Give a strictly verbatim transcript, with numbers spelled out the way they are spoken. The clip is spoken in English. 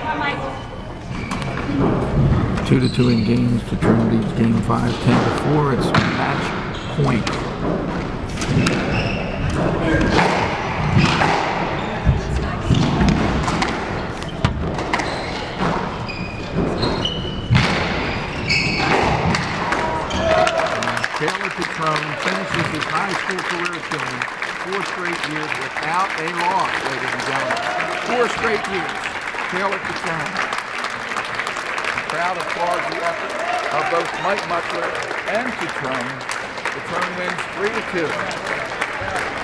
Two to two in games. Detroit leads game five, ten to four. It's match point. Taylor Patrone finishes his high school career at Gilman, four straight years without a loss, ladies and gentlemen. Four straight years. Taylor Patrone. Crowd applauds the effort of both Mike Muckler and Patrone. Patrone wins three to two.